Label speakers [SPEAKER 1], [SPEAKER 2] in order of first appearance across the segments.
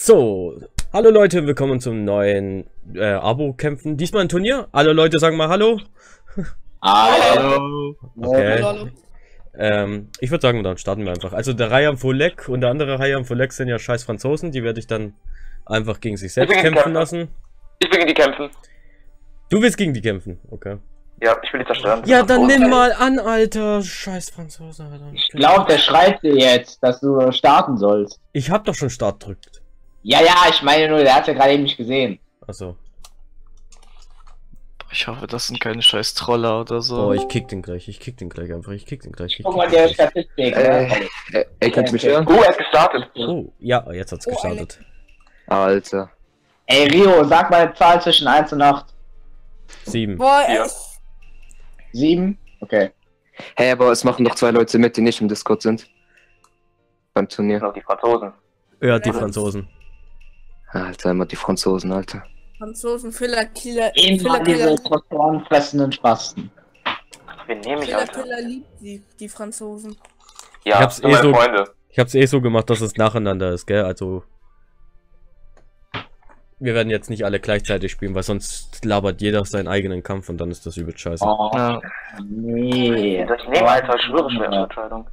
[SPEAKER 1] So, hallo Leute, willkommen zum neuen Abo-Kämpfen. Diesmal ein Turnier. Alle Leute sagen mal Hallo.
[SPEAKER 2] Hallo.
[SPEAKER 1] Okay.
[SPEAKER 2] Hallo.
[SPEAKER 1] Ich würde sagen, dann starten wir einfach. Also der Ryan Folek und der andere Ryan Folek sind ja scheiß Franzosen. Die werde ich dann einfach gegen sich selbst kämpfen lassen.
[SPEAKER 2] Ich will gegen die kämpfen.
[SPEAKER 1] Du willst gegen die kämpfen, okay.
[SPEAKER 2] Ja, ich will die zerstören.
[SPEAKER 1] Ja, dann nimm mal an, Alter. Scheiß Franzose, Alter.
[SPEAKER 3] Ich glaube, der schreit dir jetzt, dass du starten sollst.
[SPEAKER 1] Ich hab doch schon Start drückt.
[SPEAKER 3] Ja, ich meine nur, der hat ja gerade eben nicht gesehen.
[SPEAKER 1] Achso.
[SPEAKER 4] Ich hoffe, das sind keine scheiß Troller oder so.
[SPEAKER 1] Oh, ich kick den gleich einfach.
[SPEAKER 3] Guck mal, der Statistik.
[SPEAKER 5] Kannst du mich hören?
[SPEAKER 2] Oh, er hat gestartet.
[SPEAKER 1] Oh, ja, jetzt hat's gestartet.
[SPEAKER 5] Alter.
[SPEAKER 3] Ey, Rio, sag mal eine Zahl zwischen 1 und 8.
[SPEAKER 1] 7.
[SPEAKER 2] Ja.
[SPEAKER 3] 7? Okay.
[SPEAKER 5] Hey, aber es machen doch 2 Leute mit, die nicht im Discord sind. Beim Turnier.
[SPEAKER 2] Noch die Franzosen.
[SPEAKER 1] Ja, die Franzosen.
[SPEAKER 5] Alter, immer die Franzosen, Alter.
[SPEAKER 6] Franzosen, Filler-Killer.
[SPEAKER 3] Immer diese fressenden Spasten.
[SPEAKER 2] Wen nehme ich, Alter?
[SPEAKER 6] Filler liebt die Franzosen.
[SPEAKER 2] Ja,
[SPEAKER 1] Ich hab's
[SPEAKER 2] das sind meine
[SPEAKER 1] so-
[SPEAKER 2] Freunde.
[SPEAKER 1] Ich hab's so gemacht, dass es nacheinander ist, gell? Also. Wir werden jetzt nicht alle gleichzeitig spielen, weil sonst labert jeder seinen eigenen Kampf und dann ist das übel scheiße.
[SPEAKER 3] Oh,
[SPEAKER 4] Ja.
[SPEAKER 3] nee.
[SPEAKER 2] Soll ich nehmen, Alter? Ich schwöre, schwere Entscheidung.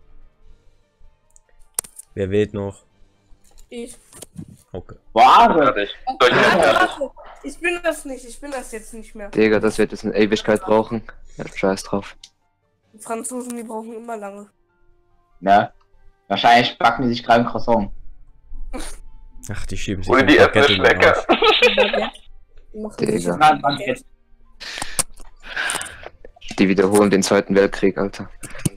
[SPEAKER 1] Wer wählt noch?
[SPEAKER 6] Ich.
[SPEAKER 1] Okay.
[SPEAKER 3] Warte.
[SPEAKER 2] Fertig. Soll ich nehmen? Fertig.
[SPEAKER 6] Ich bin das nicht, ich bin das jetzt nicht mehr.
[SPEAKER 5] Digga, das wird jetzt eine Ewigkeit brauchen. Ja, scheiß drauf.
[SPEAKER 6] Die Franzosen, die brauchen immer lange.
[SPEAKER 3] Ne? Wahrscheinlich backen die sich gerade ein Croissant.
[SPEAKER 1] Ach, die schieben sich
[SPEAKER 2] Oder
[SPEAKER 1] ein
[SPEAKER 2] die essen eine
[SPEAKER 1] Baguette in den
[SPEAKER 2] Schnecke.
[SPEAKER 1] Arsch.
[SPEAKER 6] Die machen sich
[SPEAKER 5] Digga.
[SPEAKER 3] Nein, Mann, jetzt.
[SPEAKER 5] Die wiederholen den Zweiten Weltkrieg, Alter.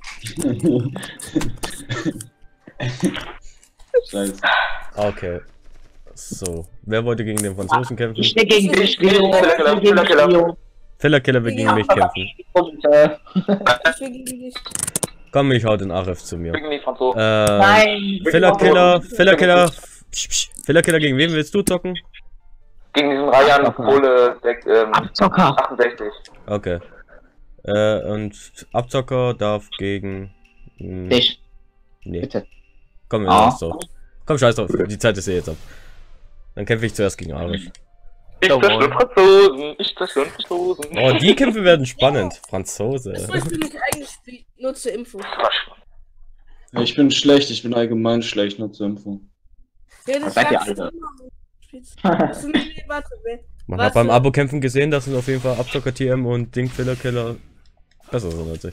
[SPEAKER 3] Scheiße.
[SPEAKER 1] Okay. So. Wer wollte gegen den Franzosen kämpfen?
[SPEAKER 3] Ich stehe gegen dich, Rio.
[SPEAKER 2] Killer.
[SPEAKER 1] Filler-Killer will gegen mich kämpfen.
[SPEAKER 3] Und,
[SPEAKER 6] Ich will gegen dich.
[SPEAKER 1] Komm, ich hau den Aref zu mir.
[SPEAKER 2] Gegen die Franzosen.
[SPEAKER 3] nein.
[SPEAKER 1] Filler-Killer. Filler-Killer, gegen wen willst du zocken?
[SPEAKER 2] Gegen diesen Ryan Kohle
[SPEAKER 3] Abzocker.
[SPEAKER 2] 68.
[SPEAKER 1] Okay. Und Abzocker darf gegen.
[SPEAKER 3] Dich,
[SPEAKER 1] Nee.
[SPEAKER 3] bitte.
[SPEAKER 1] Komm, wir
[SPEAKER 3] Ah.
[SPEAKER 1] lassen so. Komm, scheiß drauf. Die Zeit ist jetzt ab. Dann kämpfe ich zuerst gegen Aref.
[SPEAKER 2] Ich zerstöre Franzosen. Ich zerstöre Franzosen.
[SPEAKER 1] Oh, die Kämpfe werden spannend. Franzose.
[SPEAKER 6] Achso, ich bin nicht eingespielt, nur zur Info.
[SPEAKER 7] Ja, ich bin schlecht, ich bin allgemein schlecht, nur zur Impfung.
[SPEAKER 6] Ja,
[SPEAKER 3] Was seid ihr
[SPEAKER 6] sagst du
[SPEAKER 3] alle?
[SPEAKER 6] immer. Das sind- nee, warte, wer?
[SPEAKER 1] Man
[SPEAKER 6] Was
[SPEAKER 1] hat beim
[SPEAKER 6] für-
[SPEAKER 1] Abo-Kämpfen gesehen, dass es auf jeden Fall Abzocker TM und Ding Filler-Killer besser sind als ich.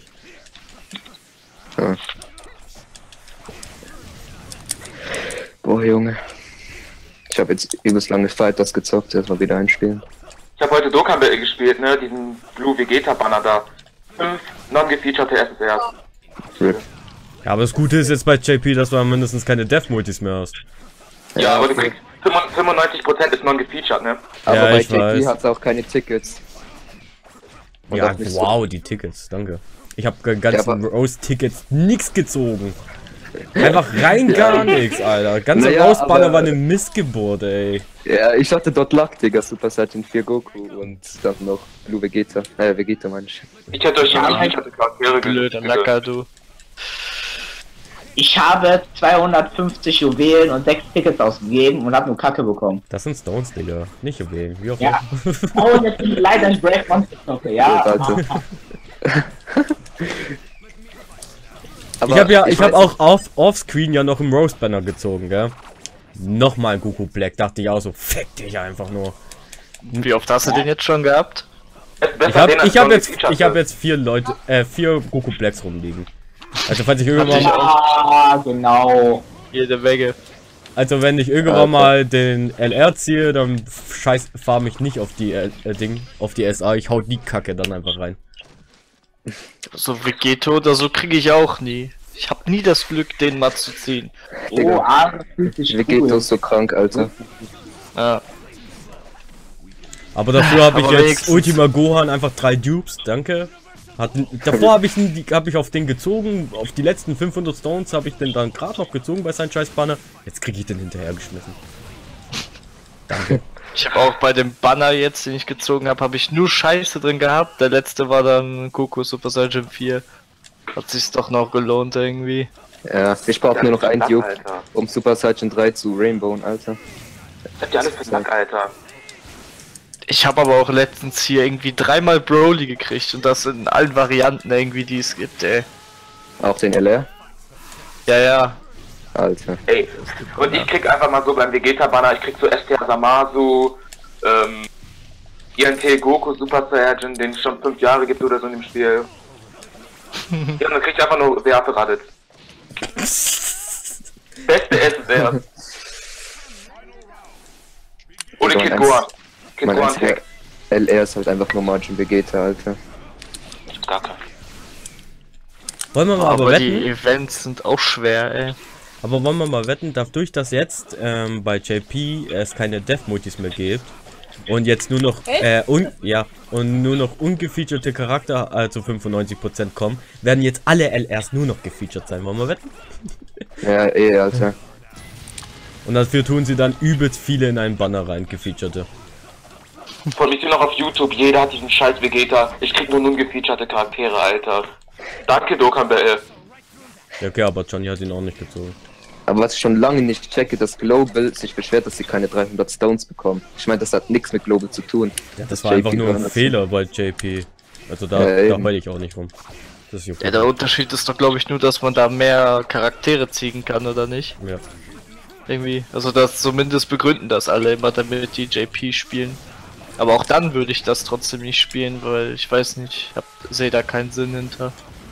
[SPEAKER 5] Boah, Junge. Ich habe jetzt übelst lange Fighters gezockt, jetzt mal wieder einspielen.
[SPEAKER 2] Ich habe heute Dokkan gespielt, ne? Diesen Blue Vegeta Banner da. 5 non-gefeaturete SSRs.
[SPEAKER 5] RIP.
[SPEAKER 1] Ja, aber das Gute ist jetzt bei JP, dass du mindestens keine Death-Multis mehr hast.
[SPEAKER 2] Ja, aber du kriegst 95% ist non-gefeatured, ne?
[SPEAKER 5] Aber
[SPEAKER 1] Ja,
[SPEAKER 5] bei
[SPEAKER 1] ich
[SPEAKER 5] JP
[SPEAKER 1] weiß.
[SPEAKER 5] hat es auch keine Tickets. Und
[SPEAKER 1] Ja,
[SPEAKER 5] auch nicht so-
[SPEAKER 1] wow, die Tickets, danke. Ich habe ganzen
[SPEAKER 5] Ja,
[SPEAKER 1] Rose-Tickets nix gezogen. Einfach rein gar nichts, Alter. Ganze
[SPEAKER 5] Naja,
[SPEAKER 1] Rose-Banner
[SPEAKER 5] aber-
[SPEAKER 1] war eine Missgeburt, ey.
[SPEAKER 5] Ja, ich hatte dort Luck, Digga, Super Saiyan 4 Goku und dann noch Blue Vegeta. Vegeta meine ich.
[SPEAKER 2] Ich hätte euch ja nicht Charaktere
[SPEAKER 4] Blöder Lacker, du.
[SPEAKER 3] Ich habe 250 Juwelen und 6 Tickets ausgegeben und habe nur Kacke bekommen.
[SPEAKER 1] Das sind Stones, Digga. Nicht Juwelen, wie auch
[SPEAKER 3] Ja.
[SPEAKER 1] immer.
[SPEAKER 3] Oh, jetzt bin ich leider ein Brave Monster Knocke, ja.
[SPEAKER 5] Warte.
[SPEAKER 1] Ich hab auch offscreen ja noch im Rose-Banner gezogen, gell? Nochmal Goku Black, dachte ich auch so, fick dich einfach nur.
[SPEAKER 4] Wie oft hast du den jetzt schon gehabt?
[SPEAKER 1] Ich hab jetzt 4 Goku Blacks rumliegen. Also falls ich irgendwann mal,
[SPEAKER 3] Ah, genau.
[SPEAKER 4] Jede Menge.
[SPEAKER 1] also wenn ich irgendwann mal den LR ziehe, dann fahr mich nicht auf die auf die SA, ich hau die Kacke dann einfach rein.
[SPEAKER 4] So Vegeto oder so kriege ich auch nie. Ich habe nie das Glück, den mal zu ziehen.
[SPEAKER 3] Oh, Arme fühlt sich
[SPEAKER 5] Vegeta
[SPEAKER 3] cool.
[SPEAKER 5] ist so krank, Alter.
[SPEAKER 4] Ja.
[SPEAKER 1] Aber dafür habe ich
[SPEAKER 4] Aber
[SPEAKER 1] jetzt
[SPEAKER 4] wenigstens.
[SPEAKER 1] Ultima Gohan einfach 3 Dupes, danke. Davor habe ich auf den gezogen, auf die letzten 500 Stones habe ich den dann gerade noch gezogen bei seinem scheiß Banner. Jetzt kriege ich den hinterhergeschmissen. Danke.
[SPEAKER 4] Ich habe auch bei dem Banner jetzt, den ich gezogen habe, ich nur Scheiße drin gehabt. Der letzte war dann Goku Super Saiyan 4. Hat sich's doch noch gelohnt irgendwie.
[SPEAKER 5] Ja, ich brauche
[SPEAKER 2] Ja,
[SPEAKER 5] nur noch
[SPEAKER 2] das ist
[SPEAKER 5] einen
[SPEAKER 2] Lack,
[SPEAKER 5] Duke,
[SPEAKER 2] Alter.
[SPEAKER 5] um Super Saiyan 3 zu Rainbowen, Alter.
[SPEAKER 2] Ich hab die alles für Lack, Alter.
[SPEAKER 4] Ich habe aber auch letztens hier irgendwie 3-mal Broly gekriegt und das in allen Varianten irgendwie, die es gibt, ey.
[SPEAKER 5] Auch den LR?
[SPEAKER 4] Ja, ja.
[SPEAKER 5] Alter.
[SPEAKER 2] Ey, und ich krieg einfach mal so beim Vegeta-Banner, ich krieg so STA Samasu, INT Goku Super Saiyan, den es schon 5 Jahre gibt oder so in dem Spiel. Ja, und dann krieg ich einfach nur Weate Raditz. Beste SSR. Oder
[SPEAKER 5] So,
[SPEAKER 2] Kid
[SPEAKER 5] mein
[SPEAKER 2] Gohan. Kid
[SPEAKER 5] Mein
[SPEAKER 2] Gohan
[SPEAKER 5] einziger
[SPEAKER 2] Tag.
[SPEAKER 5] LR ist halt einfach nur Margin Vegeta, Alter.
[SPEAKER 2] Gar kein.
[SPEAKER 1] Wollen wir mal aber
[SPEAKER 4] Aber die
[SPEAKER 1] wetten?
[SPEAKER 4] Events sind auch schwer, ey.
[SPEAKER 1] Aber wollen wir mal wetten, dadurch, dass jetzt bei JP es keine Death-Multis mehr gibt und jetzt nur noch und nur noch ungefeaturete Charakter, also 95% kommen, werden jetzt alle LRs nur noch gefeatured sein. Wollen wir wetten?
[SPEAKER 5] Ja, Alter.
[SPEAKER 1] Und dafür tun sie dann übelst viele in einen Banner rein, gefeaturete.
[SPEAKER 2] Von mir noch auf YouTube, jeder hat diesen scheiß Vegeta. Ich krieg nur ungefeaturete Charaktere, Alter. Danke, Dokkan BL.
[SPEAKER 1] Ja, okay, aber Johnny hat ihn auch nicht gezogen.
[SPEAKER 5] Aber was ich schon lange nicht checke, dass Global sich beschwert, dass sie keine 300 Stones bekommen. Ich meine, das hat nichts mit Global zu tun.
[SPEAKER 1] Ja, das war einfach nur ein Fehler bei JP. Also da
[SPEAKER 5] eben.
[SPEAKER 1] heul ich auch nicht rum. Das ist okay.
[SPEAKER 4] Ja, der Unterschied ist doch, glaube ich, nur, dass man da mehr Charaktere ziehen kann, oder nicht?
[SPEAKER 1] Ja.
[SPEAKER 4] Irgendwie. Also das zumindest begründen das alle immer, damit die JP spielen. Aber auch dann würde ich das trotzdem nicht spielen, weil ich weiß nicht, ich sehe da keinen Sinn hinter.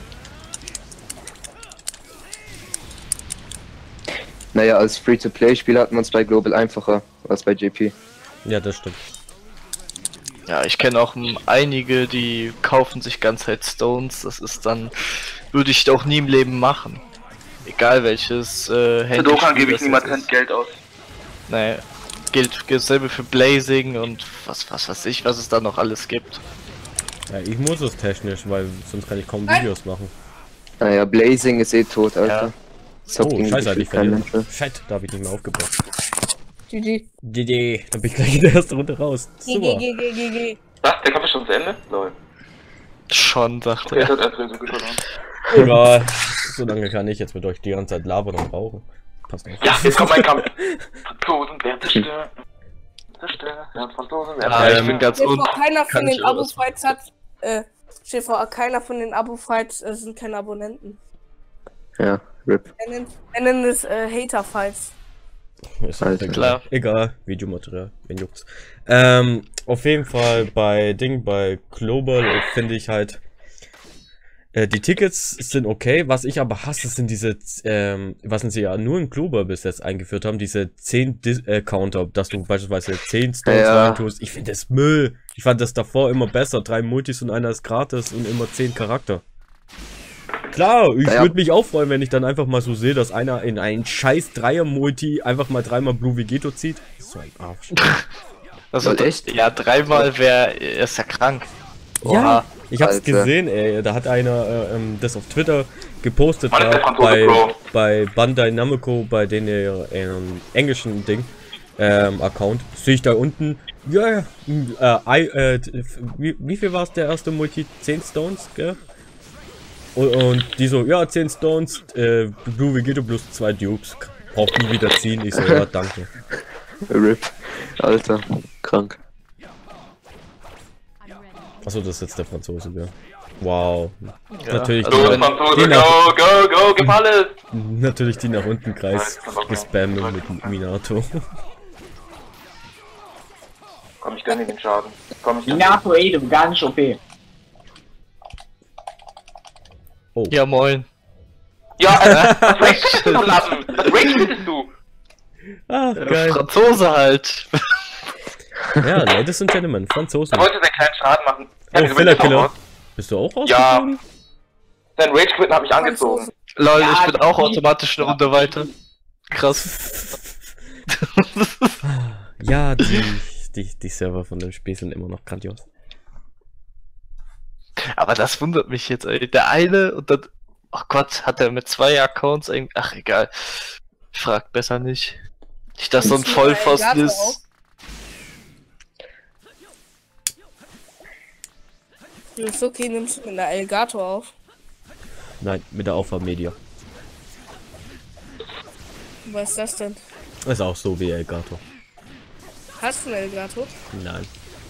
[SPEAKER 5] Naja, als Free-to-Play-Spieler hat man es bei Global einfacher als bei JP.
[SPEAKER 1] Ja, das stimmt.
[SPEAKER 4] Ja, ich kenne auch einige, die kaufen sich ganze Zeit Stones. Das ist dann, würde ich auch nie im Leben machen. Egal welches
[SPEAKER 2] Für
[SPEAKER 4] Handy.
[SPEAKER 2] Dokkan gebe ich niemand Geld aus.
[SPEAKER 4] Naja, gilt dasselbe für Blazing und was weiß ich, was es da noch alles gibt.
[SPEAKER 1] Ja, ich muss es technisch, weil sonst kann ich kaum Videos machen.
[SPEAKER 5] Naja, Blazing ist eh tot, Alter.
[SPEAKER 4] Ja.
[SPEAKER 5] Zockt
[SPEAKER 1] Oh,
[SPEAKER 5] irgendwie
[SPEAKER 1] scheiße, hatte ich
[SPEAKER 5] kein
[SPEAKER 1] verliert.
[SPEAKER 5] Mensch.
[SPEAKER 1] Shit, da hab ich nicht mehr aufgebracht.
[SPEAKER 6] GG.
[SPEAKER 1] GG, da bin ich gleich in der ersten Runde raus. Super.
[SPEAKER 6] GG.
[SPEAKER 2] Was? Der Kampf ist schon zu Ende? Lol.
[SPEAKER 4] Schon, sagt
[SPEAKER 2] Der
[SPEAKER 4] er.
[SPEAKER 2] hat einfach so gut verloren.
[SPEAKER 1] Egal. So lange kann ich jetzt mit euch die ganze Zeit labern und rauchen. Passt auf.
[SPEAKER 2] Ja, jetzt kommt mein Kampf. Franzosen werden zerstören. Ja, Franzosen werden
[SPEAKER 4] Ah, ich
[SPEAKER 2] zerstören.
[SPEAKER 4] bin ganz
[SPEAKER 6] Stell dir
[SPEAKER 4] unten.
[SPEAKER 6] vor, keiner
[SPEAKER 4] kann
[SPEAKER 6] von
[SPEAKER 4] ich
[SPEAKER 6] den
[SPEAKER 4] aber
[SPEAKER 6] Abo-Fights hat, stell dir vor, keiner von den Abo-Fights sind keine Abonnenten.
[SPEAKER 5] Ja, RIP.
[SPEAKER 6] Er nennt es Hater-Fights.
[SPEAKER 1] Ist
[SPEAKER 5] Alter.
[SPEAKER 4] Klar.
[SPEAKER 1] Egal, Videomaterial, wen juckt's. Auf jeden Fall bei Global finde ich halt, die Tickets sind okay, was ich aber hasse, sind diese, was sie ja nur in Global bis jetzt eingeführt haben, diese 10 Counter, dass du beispielsweise 10 Stones
[SPEAKER 5] Ja.
[SPEAKER 1] reintust. Ich finde das Müll. Ich fand das davor immer besser, 3 Multis und einer ist gratis und immer 10 Charakter. Klar, ich
[SPEAKER 5] Ja.
[SPEAKER 1] würde mich auch freuen, wenn ich dann einfach mal so sehe, dass einer in einen scheiß Dreier-Multi einfach mal 3-mal Blue Vegeto zieht. So ein Arsch.
[SPEAKER 4] Also,
[SPEAKER 5] echt?
[SPEAKER 4] Ja, 3-mal ist ja krank.
[SPEAKER 1] Ja, ich hab's
[SPEAKER 5] Alter.
[SPEAKER 1] gesehen, ey. Da hat einer das auf Twitter gepostet
[SPEAKER 2] Wann ist der
[SPEAKER 1] gehabt,
[SPEAKER 2] Franzose, Bro?
[SPEAKER 1] bei Bandai Namco, bei den englischen Ding, Account. Sehe ich da unten, ja, wie viel war es der erste Multi? 10 Stones, gell? Und die so, ja, 10 Stones, Blue Vegeto plus 2 Dupes. Braucht nie wieder ziehen. Ich so, ja, danke.
[SPEAKER 5] RIP. Alter, krank.
[SPEAKER 1] Achso, das ist jetzt der Franzose, gell? Wow.
[SPEAKER 4] Ja,
[SPEAKER 1] Natürlich,
[SPEAKER 4] also
[SPEAKER 2] So,
[SPEAKER 4] wenn-
[SPEAKER 2] Franzose, go, gib alles!
[SPEAKER 1] natürlich die nach unten Kreis gespammt mit Minato.
[SPEAKER 2] Komm ich denn in den Schaden? Komm ich denn?
[SPEAKER 3] Minato Edom, gar nicht OP.
[SPEAKER 1] Oh,
[SPEAKER 4] Ja, moin.
[SPEAKER 2] Ja, was ragest du, Lappen? Was ragest du?
[SPEAKER 1] ah, geil.
[SPEAKER 4] Franzose halt.
[SPEAKER 1] Ja, Ladies and Gentlemen, Franzosen.
[SPEAKER 2] Er wollte seinen kleinen Schaden machen.
[SPEAKER 1] Oh,
[SPEAKER 2] Ja,
[SPEAKER 1] Filler Killer. Bist du auch
[SPEAKER 2] Ja.
[SPEAKER 1] rausgezogen?
[SPEAKER 2] Sein Rage-Quitten hat mich angezogen.
[SPEAKER 4] Lol,
[SPEAKER 3] Ja,
[SPEAKER 4] ich bin auch
[SPEAKER 3] die-
[SPEAKER 4] automatisch eine Runde weiter. Krass.
[SPEAKER 1] Ja, die Server von dem Spiel sind immer noch grandios.
[SPEAKER 4] Aber das wundert mich jetzt, ey. Der eine und dann. Ach Gott, hat er mit 2 Accounts irgendwie. Ach egal. Ich frag besser nicht. Nicht, dass so ein
[SPEAKER 6] Ist mit
[SPEAKER 4] Vollpfosten
[SPEAKER 6] Alligator
[SPEAKER 4] ist.
[SPEAKER 6] auch? Yusuke, nimmst du mit einer Alligator auf?
[SPEAKER 1] Nein, mit der Aufwärmedia.
[SPEAKER 6] Was ist das denn?
[SPEAKER 1] Ist auch so wie Elgato.
[SPEAKER 6] Hast du einen Elgato?
[SPEAKER 1] Nein.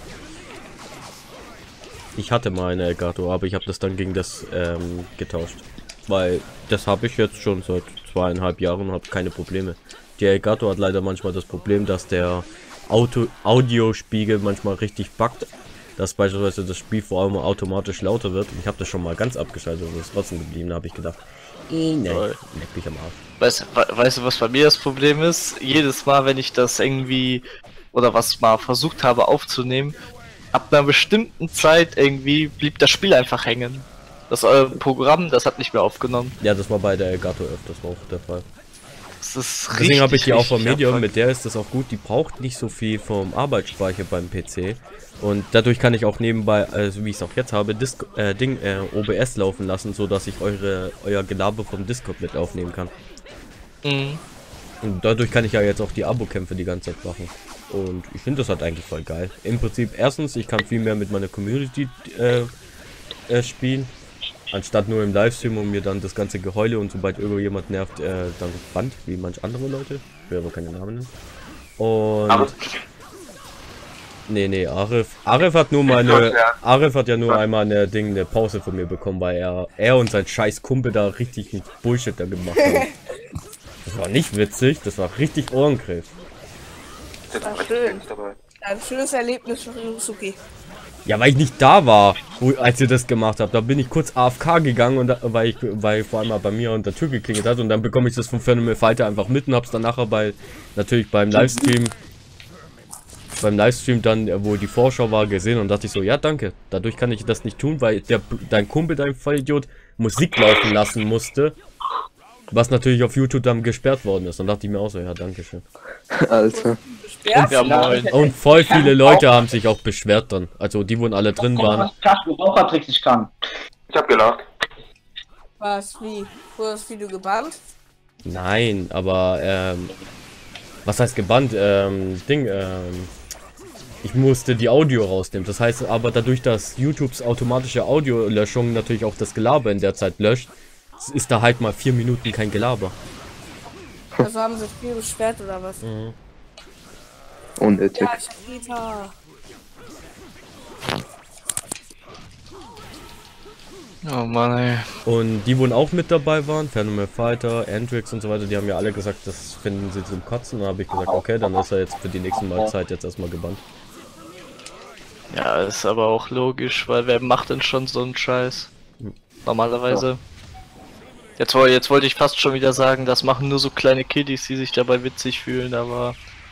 [SPEAKER 1] Ich hatte mal eine Elgato, aber ich habe das dann gegen das getauscht. Weil das habe ich jetzt schon seit 2,5 Jahren und habe keine Probleme. Die Elgato hat leider manchmal das Problem, dass der Audiospiegel manchmal richtig buggt. Dass beispielsweise das Spiel vor allem automatisch lauter wird. Ich habe das schon mal ganz abgeschaltet und ist trotzdem geblieben. Da habe ich gedacht, nein, leck mich am Arsch.
[SPEAKER 4] Weißt du, was bei mir das Problem ist? Jedes Mal, wenn ich das irgendwie oder was mal versucht habe aufzunehmen, ab einer bestimmten Zeit irgendwie blieb das Spiel einfach hängen. Das Programm, das hat nicht mehr aufgenommen.
[SPEAKER 1] Ja, das war bei der Elgato öfters auch der Fall.
[SPEAKER 4] Das ist
[SPEAKER 1] Deswegen habe ich die auch vom
[SPEAKER 4] richtig
[SPEAKER 1] Medium,
[SPEAKER 4] abfuck.
[SPEAKER 1] mit der ist das auch gut. Die braucht nicht so viel vom Arbeitsspeicher beim PC. Und dadurch kann ich auch nebenbei, also wie ich es auch jetzt habe, OBS laufen lassen, so dass ich euer Gelaber vom Discord mit aufnehmen kann.
[SPEAKER 4] Mhm.
[SPEAKER 1] Und dadurch kann ich ja jetzt auch die Abo-Kämpfe die ganze Zeit machen. Und ich finde das halt eigentlich voll geil. Im Prinzip, erstens, ich kann viel mehr mit meiner Community spielen. Anstatt nur im Livestream und mir dann das ganze Geheule und sobald irgendjemand nervt, dann Band, wie manch andere Leute. Ich will aber keine Namen nennen. Und...
[SPEAKER 2] Aber
[SPEAKER 1] Nee, Arif hat nur Arif hat ja nur einmal eine Pause von mir bekommen, weil er und sein scheiß Kumpel da richtig Bullshit da gemacht haben. Das war nicht witzig, das war richtig Ohrengriff.
[SPEAKER 6] War schön. Ein schönes Erlebnis für Ryusuke.
[SPEAKER 1] Ja, weil ich nicht da war, als ihr das gemacht habt. Da bin ich kurz AFK gegangen und weil vor allem bei mir an der Tür geklingelt hat und dann bekomme ich das von Phenomenal Fighter einfach mit und hab's dann nachher natürlich beim Livestream dann, wo die Vorschau war, gesehen und dachte ich so, ja danke, dadurch kann ich das nicht tun, weil dein Kumpel, dein Vollidiot, Musik laufen lassen musste, was natürlich auf YouTube dann gesperrt worden ist. Dann dachte ich mir auch so, ja danke schön.
[SPEAKER 5] Alter.
[SPEAKER 6] Ja,
[SPEAKER 4] Ja, moin.
[SPEAKER 1] Und voll viele Leute haben sich auch beschwert dann, also die, wo alle drin waren.
[SPEAKER 3] Rauchertricks nicht kann.
[SPEAKER 2] ich hab gelacht.
[SPEAKER 6] Was, wie? Wurde das Video gebannt?
[SPEAKER 1] Nein, aber, was heißt gebannt? Ich musste die Audio rausnehmen. Das heißt aber dadurch, dass YouTubes automatische Audiolöschung natürlich auch das Gelaber in der Zeit löscht, ist da halt mal 4 Minuten kein Gelaber.
[SPEAKER 6] Also haben sich viel beschwert oder was?
[SPEAKER 5] Unnötig.
[SPEAKER 6] Ja, Shakita.
[SPEAKER 4] Oh Mann, ey.
[SPEAKER 1] Und die, wo auch mit dabei waren, Phenomenal Fighter, Andrix und so weiter, die haben ja alle gesagt, das finden sie zum Kotzen. Da habe ich gesagt, okay, dann ist er jetzt für die nächsten Mal jetzt erstmal gebannt.
[SPEAKER 4] Ja, ist aber auch logisch, weil wer macht denn schon so einen Scheiß? Normalerweise. Jetzt wollte ich fast schon wieder sagen, das machen nur so kleine Kiddies, die sich dabei witzig fühlen, aber...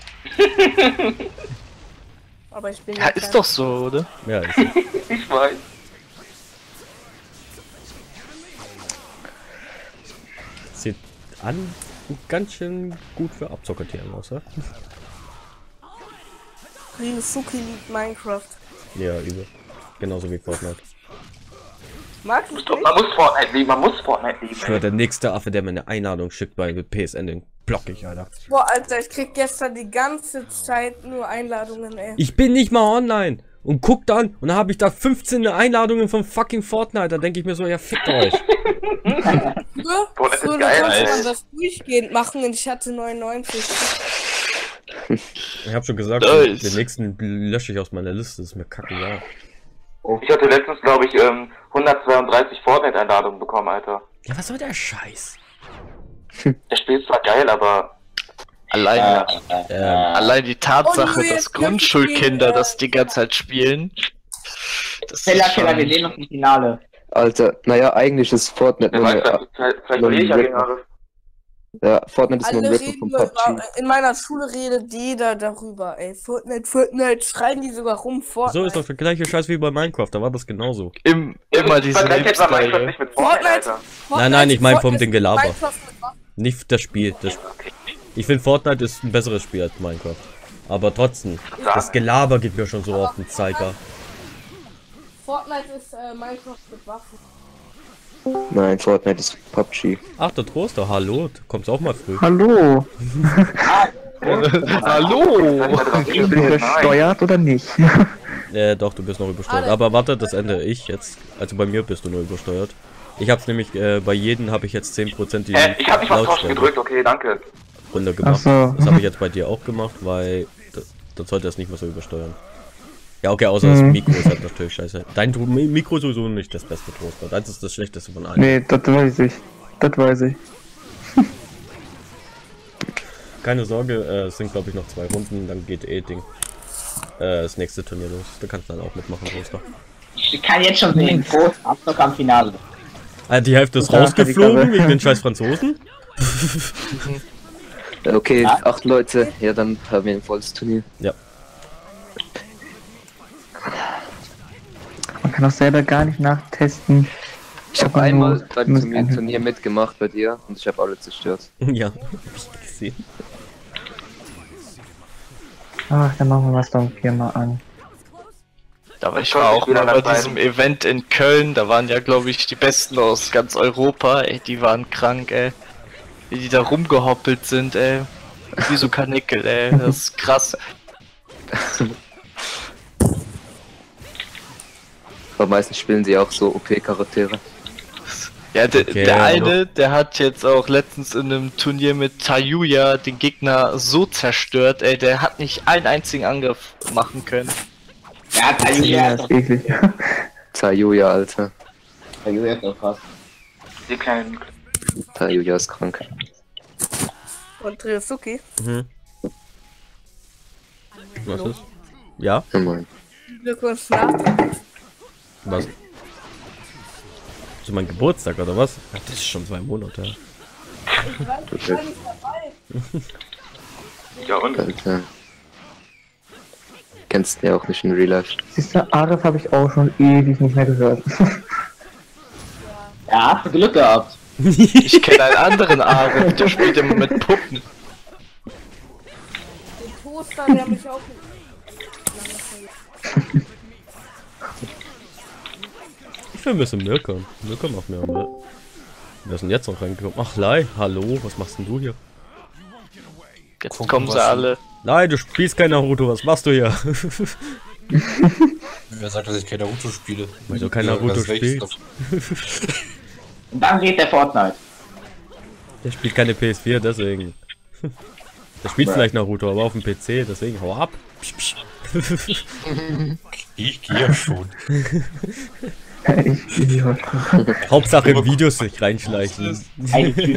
[SPEAKER 6] Aber ich bin
[SPEAKER 4] Ja, ist doch so, oder?
[SPEAKER 1] Ja, ist
[SPEAKER 2] Ich weiß.
[SPEAKER 1] sieht ganz schön gut für Abzockertieren aus, ja?
[SPEAKER 6] Ryusuke liebt Minecraft.
[SPEAKER 1] Ja, übel. Genauso wie Fortnite.
[SPEAKER 6] Mag ich nicht?
[SPEAKER 2] Man muss Fortnite lieben, man muss Fortnite lieben.
[SPEAKER 1] Ich schwör, der nächste Affe, der mir eine Einladung schickt bei PSN, den block ich, Alter.
[SPEAKER 6] Boah, Alter, ich krieg gestern die ganze Zeit nur Einladungen, ey.
[SPEAKER 1] Ich bin nicht mal online und guck dann und dann habe ich da 15 Einladungen von fucking Fortnite. Da denke ich mir so, ja, fickt euch.
[SPEAKER 2] Boah, das ist
[SPEAKER 6] Früher
[SPEAKER 2] geil,
[SPEAKER 6] konnte man
[SPEAKER 2] Alter.
[SPEAKER 6] das durchgehend machen und ich hatte 99.
[SPEAKER 1] Ich habe schon gesagt,
[SPEAKER 4] Nice.
[SPEAKER 1] den nächsten lösche ich aus meiner Liste. Das ist mir kackegal.
[SPEAKER 2] Ich hatte letztens, glaube ich, 132 Fortnite-Einladungen bekommen, Alter.
[SPEAKER 1] Ja, was soll der Scheiß?
[SPEAKER 2] Das Spiel ist zwar geil, aber
[SPEAKER 4] Allein die Tatsache,
[SPEAKER 6] Oh,
[SPEAKER 4] dass
[SPEAKER 6] jetzt
[SPEAKER 4] Grundschulkinder
[SPEAKER 6] dürfen die,
[SPEAKER 4] das die ganze Zeit spielen. Das
[SPEAKER 3] Keller,
[SPEAKER 4] ist
[SPEAKER 3] wir
[SPEAKER 4] schon...
[SPEAKER 3] sehen noch die Finale.
[SPEAKER 5] Alter, naja, eigentlich ist Fortnite
[SPEAKER 2] wer
[SPEAKER 5] nur
[SPEAKER 2] weiß,
[SPEAKER 5] eine,
[SPEAKER 2] vielleicht verliere ich ja gegen Arif.
[SPEAKER 5] ja, Fortnite ist nur ein
[SPEAKER 6] Alle
[SPEAKER 5] Ripple
[SPEAKER 6] reden
[SPEAKER 5] von
[SPEAKER 6] nur
[SPEAKER 5] PUBG.
[SPEAKER 6] über, in meiner Schule redet jeder darüber, ey. Fortnite, schreien die sogar rum, Fortnite.
[SPEAKER 1] So ist doch der gleiche Scheiß wie bei Minecraft. Da war das genauso.
[SPEAKER 4] Immer diese
[SPEAKER 2] Vergleich jetzt mal Minecraft
[SPEAKER 4] Lebensstyle.
[SPEAKER 2] nicht mit Fortnite, Alter.
[SPEAKER 1] Nein, ich meine vom
[SPEAKER 6] Fortnite
[SPEAKER 1] Ding Gelaber.
[SPEAKER 6] ist Minecraft mit Waffen.
[SPEAKER 1] Nicht das Spiel. Ich finde Fortnite ist ein besseres Spiel als Minecraft. Aber trotzdem, das Gelaber geht mir schon so auf den Zeiger.
[SPEAKER 6] Fortnite ist Minecraft mit Waffen.
[SPEAKER 5] Nein, Fortnite ist PUBG.
[SPEAKER 1] Ach, der Troster, hallo. Du kommst auch mal früh.
[SPEAKER 8] Hallo,
[SPEAKER 4] Hallo!
[SPEAKER 8] ich bin übersteuert oder nicht?
[SPEAKER 1] Doch, du bist noch übersteuert. Aber warte, das ändere ich jetzt. Also bei mir bist du nur übersteuert. Ich hab's nämlich, bei jedem habe ich jetzt 10% die
[SPEAKER 2] Ich hab nicht mal Tauschen gedrückt, okay, danke.
[SPEAKER 1] Runde gemacht.
[SPEAKER 8] Ach so.
[SPEAKER 1] Das habe ich jetzt bei dir auch gemacht, weil das sollte das nicht mehr so übersteuern. Ja, okay, außer das Mikro ist halt natürlich scheiße. Dein Mikro ist sowieso nicht das beste Toaster. Deins ist das schlechteste von allen.
[SPEAKER 8] Nee, das weiß ich. Das weiß ich.
[SPEAKER 1] Keine Sorge, es sind glaube ich noch 2 Runden, dann geht Ding. Das nächste Turnier los. Da kannst du dann auch mitmachen, Toaster.
[SPEAKER 3] Ich kann jetzt schon sehen, groß Abzug am Finale.
[SPEAKER 1] Die Hälfte ist rausgeflogen wegen den scheiß Franzosen.
[SPEAKER 5] Okay, 8 Leute. Ja, dann haben wir ein volles Turnier.
[SPEAKER 1] Ja.
[SPEAKER 8] Man kann auch selber gar nicht nachtesten.
[SPEAKER 5] Ich habe einmal beim Turnier mitgemacht bei dir und ich habe alle zerstört.
[SPEAKER 1] Ja, hab ich gesehen.
[SPEAKER 8] Ach, dann machen wir was dann 4-mal an.
[SPEAKER 4] Aber ich war auch mal bei diesem Event in Köln, da waren ja glaube ich die Besten aus ganz Europa, ey, die waren krank, ey. Wie die da rumgehoppelt sind, ey. Wie so Karnickel, ey, das ist krass.
[SPEAKER 5] Aber meistens spielen sie auch so OP-Charaktere.
[SPEAKER 4] Ja, der eine, der hat jetzt auch letztens in einem Turnier mit Tayuya den Gegner so zerstört, ey, der hat nicht einen einzigen Angriff machen können.
[SPEAKER 3] Ja, Tayuya ist doch
[SPEAKER 8] eklig.
[SPEAKER 5] Tayuya, Alter.
[SPEAKER 3] Tayuya ist doch krass.
[SPEAKER 2] Die kleinen.
[SPEAKER 5] Tayuya ist krank.
[SPEAKER 6] Und Ryosuke.
[SPEAKER 1] Mhm. Was ist? Ja?
[SPEAKER 5] Ja, moin.
[SPEAKER 6] Glückwunsch nach.
[SPEAKER 1] Was? Zu meinem Geburtstag oder was? Ach, das ist schon 2 Monate.
[SPEAKER 5] Okay.
[SPEAKER 2] Ja und?
[SPEAKER 5] Alter. Kennst du ja auch nicht in Real Life.
[SPEAKER 8] Siehst du, Arif habe ich auch schon ewig nicht mehr gehört.
[SPEAKER 3] Ja, hast du Glück gehabt.
[SPEAKER 4] Ich kenne einen anderen Arif, der spielt immer mit Puppen.
[SPEAKER 6] Den Toaster, der mich auch
[SPEAKER 1] Ich vermisse Mirka. Mirka macht mir mehr. Wer ist denn jetzt noch reingekommen? Ach, Lai, hallo, was machst denn du hier?
[SPEAKER 4] Jetzt kommen sie alle.
[SPEAKER 1] Lai, du spielst kein Naruto, was machst du hier?
[SPEAKER 9] Wer sagt, dass ich kein Naruto spiele?
[SPEAKER 1] Weil du kein Naruto spielst.
[SPEAKER 3] Und dann geht der Fortnite.
[SPEAKER 1] Der spielt keine PS4, deswegen. Der spielt vielleicht Naruto, aber auf dem PC, deswegen hau ab. Psch, psch.
[SPEAKER 9] Ich gehe ja schon.
[SPEAKER 1] Hauptsache im Videos sich reinschleichen.
[SPEAKER 6] so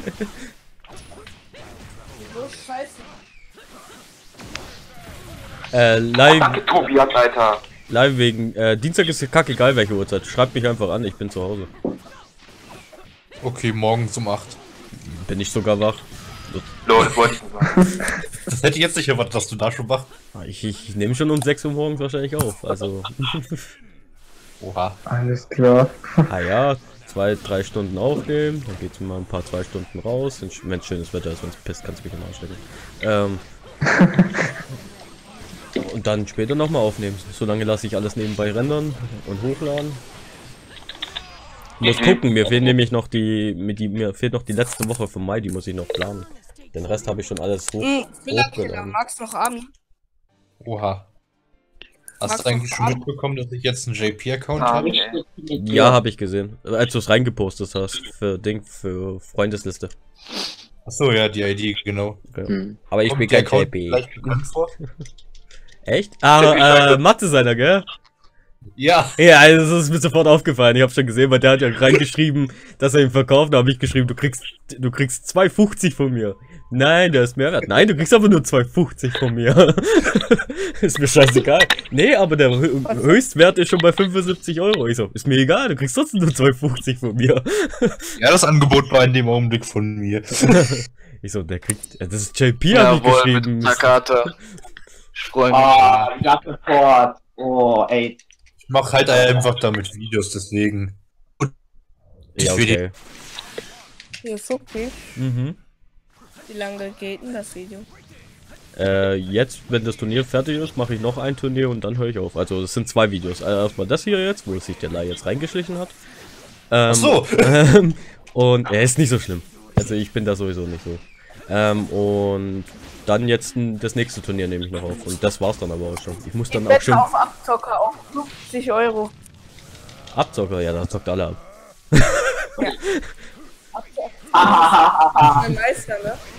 [SPEAKER 6] scheiße.
[SPEAKER 1] Live,
[SPEAKER 2] Danke, Tobias, Alter.
[SPEAKER 1] live wegen, Dienstag ist kacke egal welche Uhrzeit. Schreibt mich einfach an, ich bin zu Hause.
[SPEAKER 9] Okay, morgens um 8.
[SPEAKER 1] Bin ich sogar wach.
[SPEAKER 2] Lol, das wollte ich nicht sagen.
[SPEAKER 9] Das hätte ich jetzt nicht erwartet, dass du da schon wach.
[SPEAKER 1] Ich nehme schon um 6 Uhr morgens wahrscheinlich auf, also.
[SPEAKER 9] Oha.
[SPEAKER 8] Alles klar.
[SPEAKER 1] Ah ja, 2-3 Stunden aufnehmen, dann geht's mal ein paar 2 Stunden raus. Wenn es schönes Wetter ist, wenn es pisst, kannst du mich in den Arsch stecken. Und dann später nochmal aufnehmen. Solange lasse ich alles nebenbei rendern und hochladen. Muss gucken, mir fehlen nämlich noch mir fehlt noch die letzte Woche vom Mai, die muss ich noch planen. Den Rest habe ich schon alles hochgeladen.
[SPEAKER 6] Magst du noch Armin?
[SPEAKER 9] Oha. Hast du eigentlich schon mitbekommen, dass ich jetzt einen JP-Account
[SPEAKER 2] Ah,
[SPEAKER 9] habe?
[SPEAKER 2] nee.
[SPEAKER 1] Ja, habe ich gesehen. Als du es reingepostet hast, für Freundesliste.
[SPEAKER 9] Achso, ja, die ID, genau.
[SPEAKER 1] Ja.
[SPEAKER 5] Hm.
[SPEAKER 1] Aber ich
[SPEAKER 9] Kommt
[SPEAKER 1] bin
[SPEAKER 9] der
[SPEAKER 1] kein
[SPEAKER 9] Account
[SPEAKER 1] JP.
[SPEAKER 9] gleich bekannt vor?
[SPEAKER 1] Echt? Ah, Mathe seiner, gell?
[SPEAKER 9] Ja.
[SPEAKER 1] Ja, also das ist mir sofort aufgefallen. Ich habe schon gesehen, weil der hat ja reingeschrieben, dass er ihn verkauft. Da habe ich geschrieben, du kriegst 2,50 von mir. Nein, der ist mehr wert. Nein, du kriegst aber nur 2,50 von mir. Ist mir scheißegal. Nee, aber der Höchstwert ist schon bei 75 Euro. Ich so, ist mir egal, du kriegst trotzdem nur 2,50 von mir.
[SPEAKER 9] Ja, das Angebot war in dem Augenblick von mir.
[SPEAKER 1] Ich so, der kriegt, das ist JP, hab ich geschrieben.
[SPEAKER 4] Mit Takata. Ich freue mich.
[SPEAKER 3] Ah, Sofort. Oh, ey.
[SPEAKER 9] Ich mach halt einfach damit Videos, deswegen. Und
[SPEAKER 1] Ja, okay.
[SPEAKER 6] Hier ist okay.
[SPEAKER 1] Mhm.
[SPEAKER 6] Wie lange geht denn das Video?
[SPEAKER 1] Jetzt, wenn das Turnier fertig ist, mache ich noch ein Turnier und dann höre ich auf. Also es sind 2 Videos. Erstmal das hier jetzt, wo sich der Lai jetzt reingeschlichen hat.
[SPEAKER 9] Ach so.
[SPEAKER 1] Und er ist nicht so schlimm. Also ich bin da sowieso nicht so. Und dann jetzt das nächste Turnier nehme ich noch auf. Und das war's dann aber auch schon. Ich muss dann auch schon...
[SPEAKER 6] auf Abzocker auf 50 Euro.
[SPEAKER 1] Abzocker, ja, da zockt alle ab.
[SPEAKER 6] Der Meister, ne?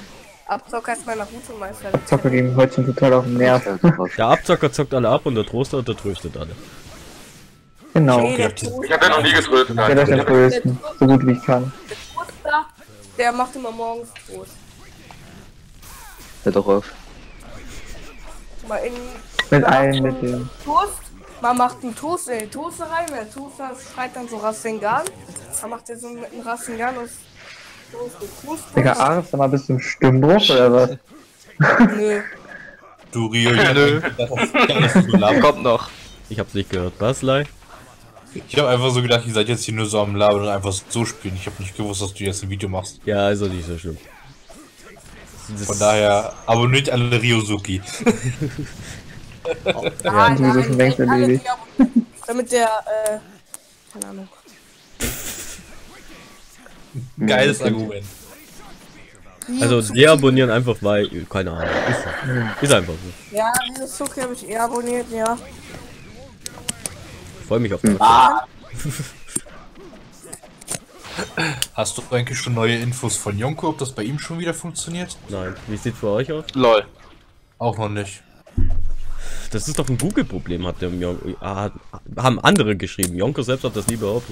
[SPEAKER 6] Abzocker ist mein Naruto-Meister.
[SPEAKER 8] Zocke gegen heute schon total auf den Nerv.
[SPEAKER 1] Der Abzocker zockt alle ab und der Troster, der tröstet alle.
[SPEAKER 8] Genau.
[SPEAKER 6] Nee, der
[SPEAKER 2] Ich hab ja noch nie getröstet.
[SPEAKER 8] Ich werde euch trösten, so gut wie ich kann.
[SPEAKER 6] Toaster, der macht immer morgens Toast.
[SPEAKER 5] Hör doch auf.
[SPEAKER 6] Mal in
[SPEAKER 8] Mit allen Mitteln.
[SPEAKER 6] Toast, man macht einen Toast in den Toaster rein, der Toaster schreit dann so Rasengan. Man macht er so mit einem Rasengan und Toast.
[SPEAKER 8] Digga, Arif, sag mal, bist du im Stimmbruch oder was?
[SPEAKER 6] Nö.
[SPEAKER 9] Du Rio, ich nö.
[SPEAKER 4] Kommt noch.
[SPEAKER 1] Ich hab's nicht gehört. Was, Lai?
[SPEAKER 9] Ich habe einfach so gedacht, ihr seid jetzt hier nur so am Labern und einfach so spielen. Ich habe nicht gewusst, dass du jetzt ein Video machst.
[SPEAKER 1] Ja, also nicht so schlimm.
[SPEAKER 9] Von daher abonniert alle Ryosuki.
[SPEAKER 8] Ja, die sind schon längst erledigt.
[SPEAKER 6] Damit der, keine Ahnung.
[SPEAKER 9] Geiles Argument.
[SPEAKER 1] Also deabonnieren einfach, weil, keine Ahnung, ist einfach so.
[SPEAKER 6] Ja, dieses Zucker habe ich abonniert, ja.
[SPEAKER 1] Ich freue mich auf den
[SPEAKER 9] Hast du eigentlich schon neue Infos von Yonko, ob das bei ihm schon wieder funktioniert?
[SPEAKER 1] Nein, wie sieht's für euch aus?
[SPEAKER 4] Lol.
[SPEAKER 9] Auch noch nicht.
[SPEAKER 1] Das ist doch ein Google-Problem, hat der haben andere geschrieben. Yonko selbst hat das nie behauptet.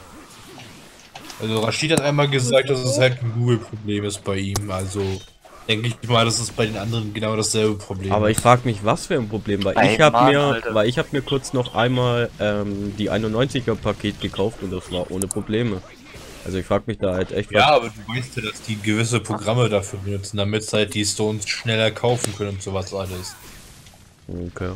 [SPEAKER 9] Also Rashid hat einmal gesagt, dass es halt ein Google-Problem ist bei ihm, also denke ich mal, das ist bei den anderen genau dasselbe Problem.
[SPEAKER 1] Aber ich frage mich, was für ein Problem, weil ich habe mir kurz noch einmal die 91er Paket gekauft und das war ohne Probleme. Also ich frage mich da halt echt.
[SPEAKER 9] Ja, aber du weißt ja, dass die gewisse Programme dafür benutzen, damit sie halt die Stones schneller kaufen können und sowas alles.
[SPEAKER 1] Okay.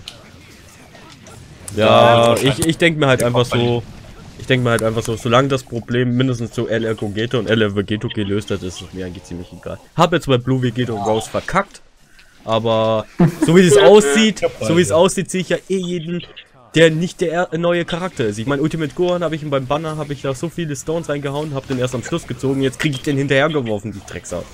[SPEAKER 1] Ja, ich denke mir halt einfach so. Ich denke mir halt einfach so, solange das Problem mindestens zu LR Gogeta und LR Vegeto gelöst hat, ist es mir eigentlich ziemlich egal. Hab jetzt bei Blue Vegeto und Rose verkackt, aber so wie es aussieht, sehe ich ja eh jeden, der nicht der neue Charakter ist. Ich meine, Ultimate Gohan habe ich beim Banner, habe ich da so viele Stones reingehauen, habe den erst am Schluss gezogen, jetzt kriege ich den hinterhergeworfen, die Drecksau.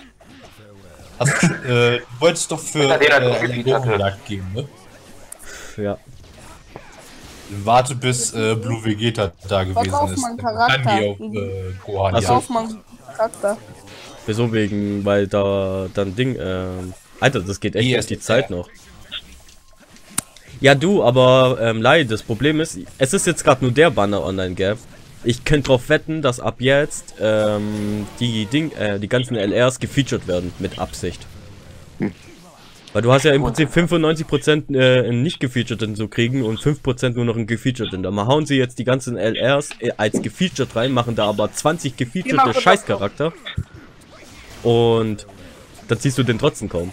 [SPEAKER 9] Du wolltest doch für Gohan Lack geben, ne?
[SPEAKER 1] Ja.
[SPEAKER 9] Warte bis Blue Vegeta da gewesen ist. Dann geh auf Gohan.
[SPEAKER 6] Auf meinen Charakter.
[SPEAKER 1] Wieso wegen, weil da dann Ding, Alter, das geht echt auf die Zeit noch. Ja du, aber Lai, das Problem ist, es ist jetzt gerade nur der Banner online, gell? Ich könnte drauf wetten, dass ab jetzt die ganzen LRs gefeatured werden, mit Absicht. Weil du hast ja im Prinzip 95% nicht gefeatureden zu kriegen und 5% nur noch einen gefeatureden. Da hauen sie jetzt die ganzen LRs als gefeatured rein, machen da aber 20 gefeaturete Scheißcharakter. Und dann ziehst du den trotzdem kaum.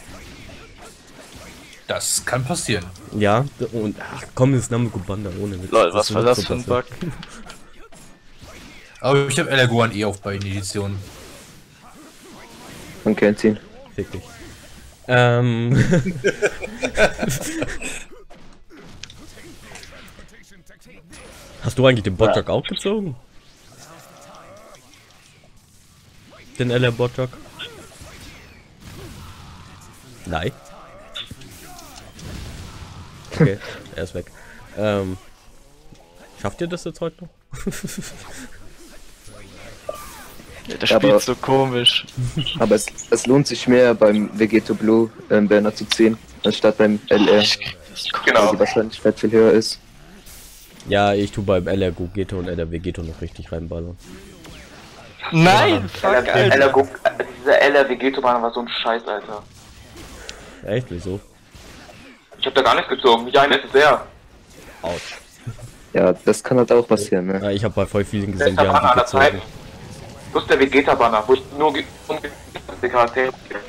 [SPEAKER 9] Das kann passieren.
[SPEAKER 1] Ja, und ach komm, das Name Banda ohne Witz.
[SPEAKER 4] Lol, was war das für ein Bug?
[SPEAKER 9] Aber ich habe LR Gohan eh auf beiden Editionen.
[SPEAKER 5] Man kennt ihn.
[SPEAKER 1] Fick dich. Hast du eigentlich den Botjog auch gezogen? Den LR Botjog? Nein. Okay, er ist weg. Schafft ihr das jetzt heute noch?
[SPEAKER 4] Ja, der spielt so komisch.
[SPEAKER 5] Aber es lohnt sich mehr beim Vegeto Blue Banner zu ziehen, anstatt beim LR.
[SPEAKER 2] Genau.
[SPEAKER 5] Weil die Wahrscheinlichkeit viel höher ist.
[SPEAKER 1] Ja, ich tue beim LR Gogeta und LR Vegeto noch richtig reinballern.
[SPEAKER 4] Nein! Fuck,
[SPEAKER 2] Dieser LR Vegeto-Banner war so ein Scheiß, Alter.
[SPEAKER 1] Echt? Wieso?
[SPEAKER 2] Ich hab da gar nichts gezogen, nicht ein SSR.
[SPEAKER 1] Autsch.
[SPEAKER 5] Ja, das kann halt auch passieren, ne?
[SPEAKER 1] Ja, ich habe bei voll vielen gesehen, die
[SPEAKER 2] Bester Banner
[SPEAKER 1] haben die
[SPEAKER 2] aller Zeiten.
[SPEAKER 1] gezogen.
[SPEAKER 2] Plus der Vegeta-Banner, wo ich nur die Charaktere.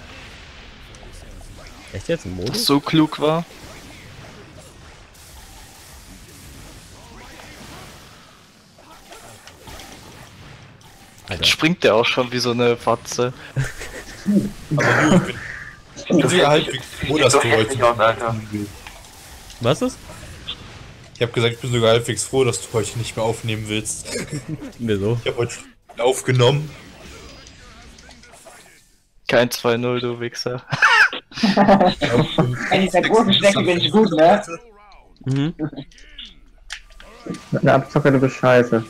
[SPEAKER 1] Echt jetzt im Modus?
[SPEAKER 4] So klug war.
[SPEAKER 1] Alter.
[SPEAKER 4] Jetzt springt der auch schon wie so eine Fotze.
[SPEAKER 9] Aber du, ich bin sogar halbwegs froh, dass du heute nicht mehr aufnehmen willst.
[SPEAKER 1] Was ist?
[SPEAKER 9] Ich habe gesagt, ich bin sogar halbwegs froh, dass du heute nicht mehr aufnehmen willst.
[SPEAKER 1] Wieso?
[SPEAKER 9] Ich habe heute aufgenommen.
[SPEAKER 4] Kein 2-0, du Wichser.
[SPEAKER 3] In dieser großen Strecke bin ich gut, ne?
[SPEAKER 1] Mhm.
[SPEAKER 8] Mit einer Abzocker, du bist scheiße.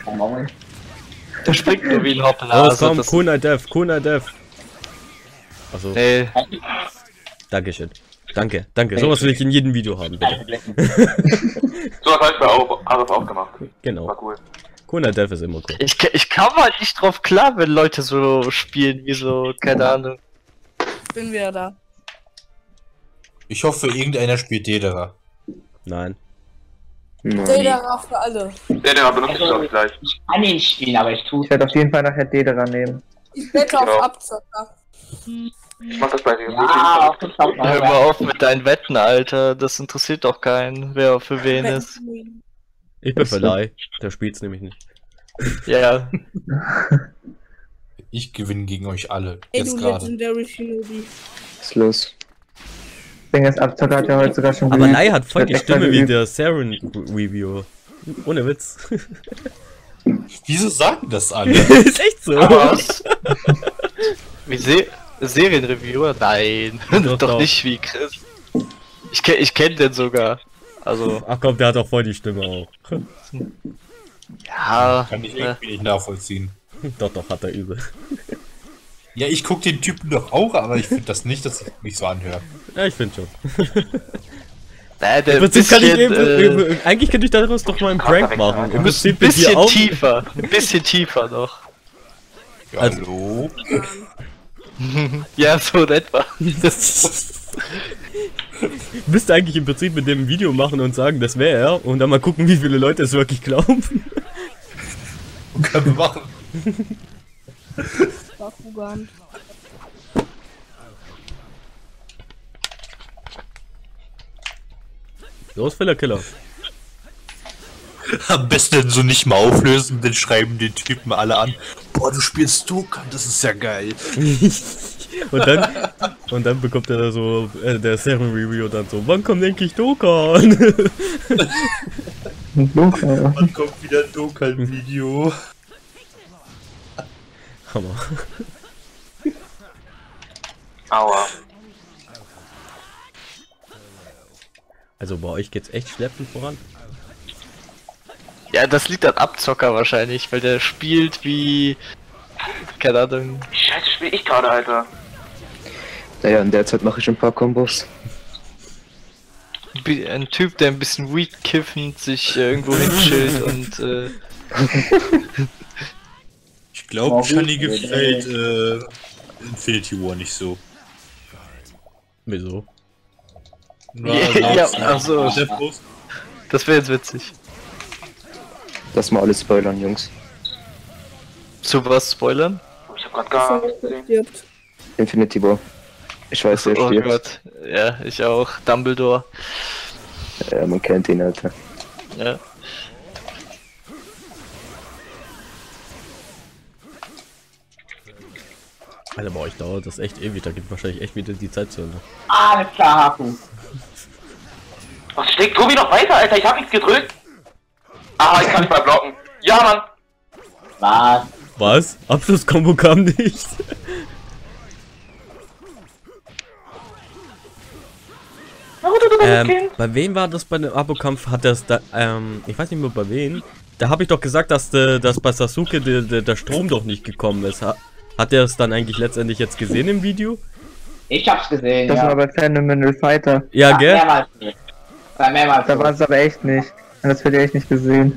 [SPEAKER 4] Der springt nur wie ein
[SPEAKER 1] Oh,
[SPEAKER 4] Hoppelhase.
[SPEAKER 1] komm, Kunai Dev, Kunai Dev. Also,
[SPEAKER 4] Nee,
[SPEAKER 1] Dankeschön. Danke, danke. Sowas will ich in jedem Video haben, bitte.
[SPEAKER 2] So was habe ich bei Arif auch gemacht.
[SPEAKER 1] Genau.
[SPEAKER 2] War cool.
[SPEAKER 1] Cooler Dev ist immer cool.
[SPEAKER 4] ich kam halt nicht drauf klar, wenn Leute so spielen wie so, keine Ahnung.
[SPEAKER 6] Bin wieder da.
[SPEAKER 9] Ich hoffe, irgendeiner spielt Dedera.
[SPEAKER 1] Nein.
[SPEAKER 6] Dedera für alle.
[SPEAKER 2] Der benutze ich glaube ich gleich.
[SPEAKER 3] Ich kann ihn spielen, aber ich tue
[SPEAKER 8] Ich werde auf jeden Fall nachher Dedera nehmen.
[SPEAKER 6] Ich wette auf
[SPEAKER 2] Genau.
[SPEAKER 6] Abzocker.
[SPEAKER 2] Ich mach das bei dir.
[SPEAKER 3] Ja, auf den Top.
[SPEAKER 4] Hör mal auf mit deinen Wetten, Alter. Das interessiert doch keinen, wer für wen ist.
[SPEAKER 1] Ich bin Verleih. Der spielt's nämlich nicht.
[SPEAKER 4] Ja,
[SPEAKER 9] Ich gewinne gegen euch alle.
[SPEAKER 6] Ey,
[SPEAKER 9] Jetzt
[SPEAKER 6] du
[SPEAKER 9] gerade.
[SPEAKER 6] Legendary Shinobi.
[SPEAKER 5] Was ist los?
[SPEAKER 8] Ding ist, Abzocker hat ja heute sogar schon
[SPEAKER 1] Aber
[SPEAKER 8] geübt.
[SPEAKER 1] Lai hat voll die
[SPEAKER 8] Wird extra
[SPEAKER 1] Stimme wie
[SPEAKER 8] geübt.
[SPEAKER 1] der Saren Reviewer. Ohne Witz.
[SPEAKER 9] Wieso sagen das alle?
[SPEAKER 1] Ist echt so.
[SPEAKER 4] was? Wie Serienreviewer? Nein,
[SPEAKER 1] Doch,
[SPEAKER 4] doch
[SPEAKER 1] doch.
[SPEAKER 4] nicht wie Chris. Ich kenn den sogar. Also,
[SPEAKER 1] Ach komm, der hat auch voll die Stimme auch.
[SPEAKER 4] ja.
[SPEAKER 9] Kann ich irgendwie nicht nachvollziehen.
[SPEAKER 1] Doch, doch, hat er übel.
[SPEAKER 9] Ja, ich guck den Typen doch auch, aber ich finde das nicht, dass ich mich so anhöre.
[SPEAKER 1] Ja, ich finde schon.
[SPEAKER 4] Der
[SPEAKER 1] Im Prinzip kann ich
[SPEAKER 4] bisschen,
[SPEAKER 1] eigentlich könnte ich daraus doch mal einen Prank machen. Im
[SPEAKER 4] ein
[SPEAKER 1] Prinzip mit dir
[SPEAKER 4] bisschen
[SPEAKER 1] auch.
[SPEAKER 4] tiefer. Ein bisschen tiefer noch.
[SPEAKER 9] Ja,
[SPEAKER 1] Also-
[SPEAKER 9] hallo?
[SPEAKER 4] Ja, so in etwa.
[SPEAKER 1] Müsste eigentlich im Prinzip mit dem Video machen und sagen, das wäre er. Und dann mal gucken, wie viele Leute es wirklich glauben.
[SPEAKER 9] Können wir machen.
[SPEAKER 6] Bakugan.
[SPEAKER 1] Los, Filler-Killer.
[SPEAKER 9] Am besten so nicht mal auflösen, dann schreiben die Typen alle an. Boah, du spielst Dokkan, das ist ja geil.
[SPEAKER 1] Und dann bekommt er da so, der Serum Review dann so, wann kommt endlich Dokkan?
[SPEAKER 8] Dunkel.
[SPEAKER 9] Wann kommt wieder ein Dokkan-Video?
[SPEAKER 1] Hammer.
[SPEAKER 2] Aua.
[SPEAKER 1] Also bei euch geht's echt schleppend voran.
[SPEAKER 4] Ja, das liegt an Abzocker wahrscheinlich, weil der spielt wie... Keine Ahnung.
[SPEAKER 2] Wie scheiße spiel ich gerade, Alter.
[SPEAKER 5] Naja, in der Zeit mache ich ein paar Kombos.
[SPEAKER 4] Ein Typ, der ein bisschen Weed kiffend sich irgendwo hinchillt und
[SPEAKER 9] Ich glaube, Shani gefällt Infinity War nicht so.
[SPEAKER 1] Wieso?
[SPEAKER 4] Ja, achso.
[SPEAKER 9] Der Post.
[SPEAKER 4] Das wäre jetzt witzig.
[SPEAKER 5] Lass mal alles spoilern, Jungs.
[SPEAKER 4] Zu was spoilern?
[SPEAKER 2] Ich hab grad gar nichts gesehen.
[SPEAKER 6] Stirbt.
[SPEAKER 5] Infinity War. Ich weiß, wer
[SPEAKER 4] Oh
[SPEAKER 5] stirbt.
[SPEAKER 4] Gott. Ja, ich auch. Dumbledore.
[SPEAKER 5] Ja, man kennt ihn, Alter.
[SPEAKER 4] Ja.
[SPEAKER 1] Alter, bei euch dauert das echt ewig, da geht wahrscheinlich echt wieder die Zeit zu Ende.
[SPEAKER 3] Alles klar, Haku.
[SPEAKER 2] Was schlägt Tobi noch weiter, Alter? Ich hab nichts gedrückt. Ah, ich kann nicht mal blocken. Ja, Mann.
[SPEAKER 3] Was?
[SPEAKER 1] Was? Abschlusskombo kam nicht. Bei wem war das bei dem Abo-Kampf? Hat das da, ich weiß nicht mehr bei wem. Da habe ich doch gesagt, dass bei Sasuke der Strom doch nicht gekommen ist. Hat er es dann eigentlich letztendlich jetzt gesehen im Video?
[SPEAKER 3] Ich hab's gesehen,
[SPEAKER 8] Das
[SPEAKER 3] ja.
[SPEAKER 8] war bei Phenomenal Fighter.
[SPEAKER 1] Ja, gell?
[SPEAKER 3] Mehrmals nicht. Mehrmals
[SPEAKER 8] Da war es aber echt nicht. Und das wird ja echt nicht gesehen.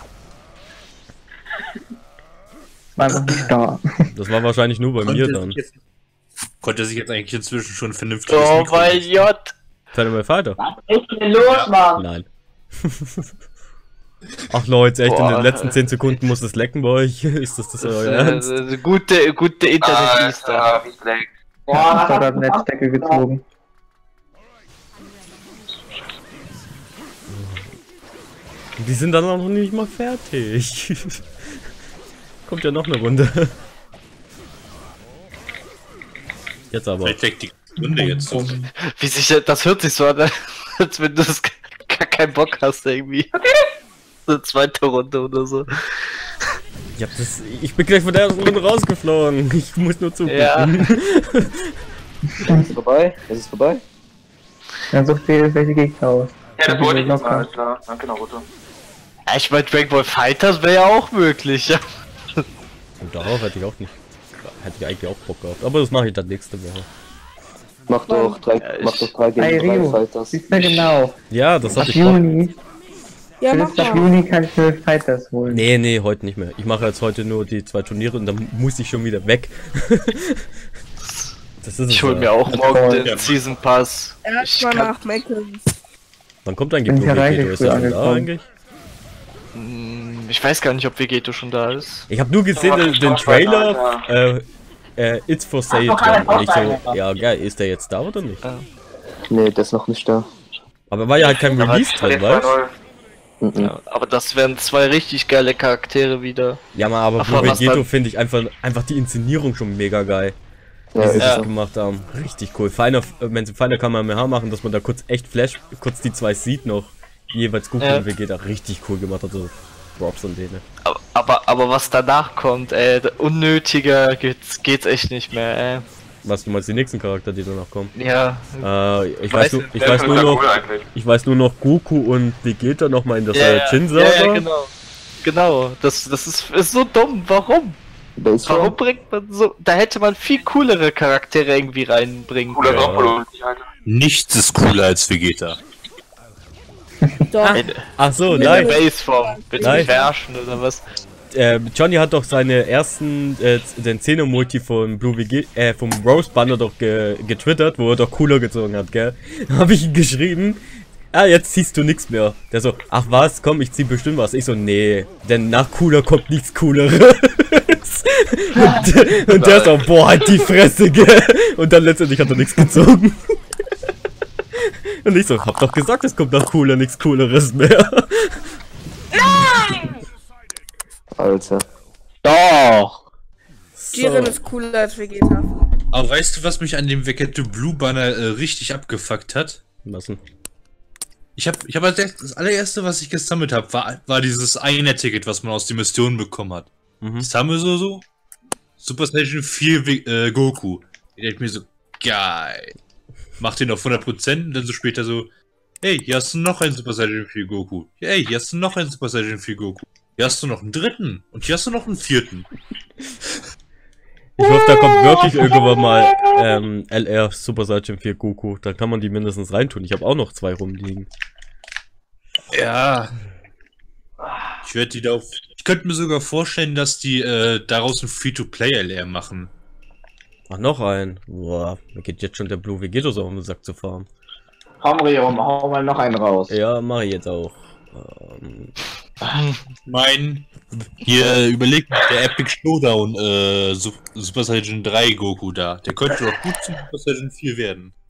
[SPEAKER 8] War einfach nicht da.
[SPEAKER 1] Das war wahrscheinlich nur bei mir dann.
[SPEAKER 9] Konnte er sich jetzt eigentlich inzwischen schon vernünftig
[SPEAKER 4] Oh mein Gott.
[SPEAKER 1] Phenomenal Fighter?
[SPEAKER 3] Was ist denn los, Mann?
[SPEAKER 1] Nein. Ach Leute, echt in
[SPEAKER 4] Boah.
[SPEAKER 1] den letzten 10 Sekunden muss das lecken bei euch? Ist das euer Ernst?
[SPEAKER 4] Gute Internet-Easter.
[SPEAKER 2] Ah, wie schlecht.
[SPEAKER 8] Ich hab gerade eine Netzdecke gezogen.
[SPEAKER 1] Die sind dann auch noch nicht mal fertig. Kommt ja noch eine Runde. Jetzt aber.
[SPEAKER 9] Vielleicht leckt die Runde jetzt so.
[SPEAKER 4] Wie sich das hört sich so an, als wenn du das gar keinen Bock hast irgendwie. Eine zweite Runde oder so.
[SPEAKER 1] Ich bin gleich von der ersten Runde rausgeflogen. Ich muss nur zugucken.
[SPEAKER 4] Ja.
[SPEAKER 5] Ist es vorbei? Ist es vorbei?
[SPEAKER 8] Dann sucht ihr welche Gegner aus.
[SPEAKER 2] Ja, das wollte ich
[SPEAKER 8] noch
[SPEAKER 2] jetzt mal, alles klar. Danke, Naruto.
[SPEAKER 4] Ja, ich meine, Dragon Ball Fighters wäre ja auch möglich. Ja.
[SPEAKER 1] Und darauf hätte ich eigentlich auch Bock gehabt. Aber das mache ich dann nächste Woche.
[SPEAKER 5] Mach doch 3
[SPEAKER 8] Hey
[SPEAKER 5] gegen 3
[SPEAKER 8] Rio,
[SPEAKER 5] Fighters.
[SPEAKER 8] siehst du genau.
[SPEAKER 1] Ja, das
[SPEAKER 8] Ab
[SPEAKER 1] hatte ich vor.
[SPEAKER 8] Juni,
[SPEAKER 6] Ja, mach
[SPEAKER 8] bis ab
[SPEAKER 6] mal.
[SPEAKER 8] Juni kann ich mir Fighters holen.
[SPEAKER 1] Nee, heute nicht mehr. Ich mache jetzt heute nur die 2 Turniere und dann muss ich schon wieder weg. Das ist
[SPEAKER 4] Ich
[SPEAKER 1] es
[SPEAKER 4] hol
[SPEAKER 1] ja.
[SPEAKER 4] mir auch morgen den
[SPEAKER 9] Ja.
[SPEAKER 4] Season Pass. Ich
[SPEAKER 6] Erstmal
[SPEAKER 4] kann,
[SPEAKER 6] nach Meckens.
[SPEAKER 1] Wann kommt eigentlich
[SPEAKER 8] Bin
[SPEAKER 1] Blue
[SPEAKER 8] ja
[SPEAKER 1] Vegeto? Ist er
[SPEAKER 8] eigentlich
[SPEAKER 1] schon da
[SPEAKER 8] angekommen.
[SPEAKER 1] eigentlich?
[SPEAKER 4] Ich weiß gar nicht, ob Vegeto schon da ist.
[SPEAKER 1] Ich habe nur gesehen den Trailer, It's for Sale. Und ich so, ja geil, ist der jetzt da oder nicht?
[SPEAKER 5] Nee, der ist noch nicht da.
[SPEAKER 1] Aber war ja halt kein Release drin, weißt du?
[SPEAKER 5] Mhm.
[SPEAKER 4] Ja, aber das wären 2 richtig geile Charaktere wieder.
[SPEAKER 1] Ja, aber
[SPEAKER 4] Ach,
[SPEAKER 1] Blue
[SPEAKER 4] was
[SPEAKER 1] Vegeto
[SPEAKER 4] dann-
[SPEAKER 1] finde ich einfach die Inszenierung schon mega geil. Wie
[SPEAKER 5] Ja,
[SPEAKER 1] sie
[SPEAKER 5] ist
[SPEAKER 1] das
[SPEAKER 5] so.
[SPEAKER 1] gemacht haben. Richtig cool. Feiner, wenn sie feiner Kamehameha machen, dass man da kurz echt kurz die 2 sieht noch. Jeweils Goku
[SPEAKER 4] Ja.
[SPEAKER 1] und Vegeta richtig cool gemacht hat. Also Props an denen.
[SPEAKER 4] Aber was danach kommt, unnötiger geht's echt nicht mehr, ey.
[SPEAKER 1] Was, du meinst die nächsten Charakter, die danach kommen?
[SPEAKER 4] Ja,
[SPEAKER 1] Ich weiß nur noch Goku und Vegeta nochmal in das Chin-Saga.
[SPEAKER 4] genau. Genau, das ist so dumm, warum?
[SPEAKER 5] Base
[SPEAKER 4] Warum
[SPEAKER 5] Run?
[SPEAKER 4] bringt man so, da hätte man viel coolere Charaktere irgendwie reinbringen
[SPEAKER 2] Cooler
[SPEAKER 4] können.
[SPEAKER 2] Doppel.
[SPEAKER 9] Nichts ist cooler als Vegeta.
[SPEAKER 6] Doch.
[SPEAKER 1] Ach so,
[SPEAKER 4] In der
[SPEAKER 1] nein.
[SPEAKER 4] Baseform, willst du mich
[SPEAKER 1] Nein.
[SPEAKER 4] verarschen oder was?
[SPEAKER 1] Johnny hat doch seine ersten, den 10er-Multi vom vom Rose Banner doch getwittert, wo er doch Cooler gezogen hat, gell? Da habe ich ihm geschrieben, jetzt ziehst du nichts mehr. Der so, ach was, komm, ich zieh bestimmt was. Ich so, nee, denn nach Cooler kommt nichts Cooleres. und der so, boah, halt die Fresse, gell? Und dann letztendlich hat er nichts gezogen. Und ich so, hab doch gesagt, es kommt nach Cooler nichts Cooleres mehr.
[SPEAKER 5] Alter.
[SPEAKER 4] Doch!
[SPEAKER 6] Jiren ist cooler als Vegeta.
[SPEAKER 9] Aber weißt du, was mich an dem Vegeta Blue Banner richtig abgefuckt hat?
[SPEAKER 1] Was denn?
[SPEAKER 9] Ich hab das allererste, was ich gesammelt habe, war dieses eine Ticket, was man aus den Missionen bekommen hat.
[SPEAKER 1] Mhm.
[SPEAKER 9] Ich sammle so Super Saiyan 4 Goku. Ich dachte mir so, geil. Mach den auf 100% und dann so später so, hey, hier hast du noch einen Super Saiyan 4 Goku. Hey, hier hast du noch einen Super Saiyan 4 Goku. Hier hast du noch einen 3. und hier hast du noch einen 4.
[SPEAKER 1] Ich hoffe, da kommt wirklich irgendwann mal LR Super Saiyan 4 Goku. Da kann man die mindestens reintun. Ich habe auch noch 2 rumliegen.
[SPEAKER 9] Ja. Ich werde die da auf. Ich könnte mir sogar vorstellen, dass die daraus ein Free-to-Play-LR machen.
[SPEAKER 1] Ach, noch ein. Boah, mir geht jetzt schon der Blue Vegeto so auf den Sack zu farmen.
[SPEAKER 3] Komm, Rio, hau mal noch einen raus.
[SPEAKER 1] Ja, mache ich jetzt auch.
[SPEAKER 9] Hier überlegt mal, der Epic Showdown Super Saiyan 3 Goku da. Der könnte doch gut zum Super Saiyan 4 werden.